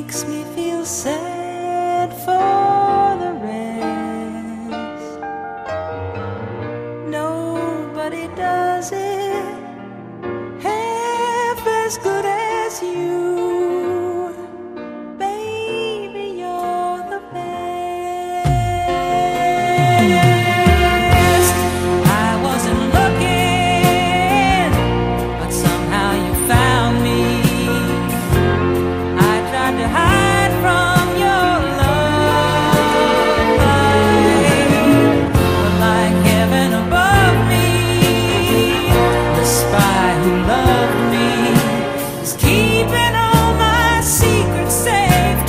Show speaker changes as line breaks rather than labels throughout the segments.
makes me feel sad for the rest. Nobody does it half as good as you. Baby, you're the best. I wasn't looking, but somehow you found me. I tried to hide from your love, but like heaven above me, the spy who loved me is keeping all my secrets safe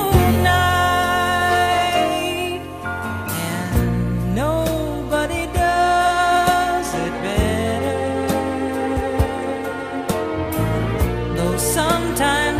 tonight. And nobody does it better, though sometimes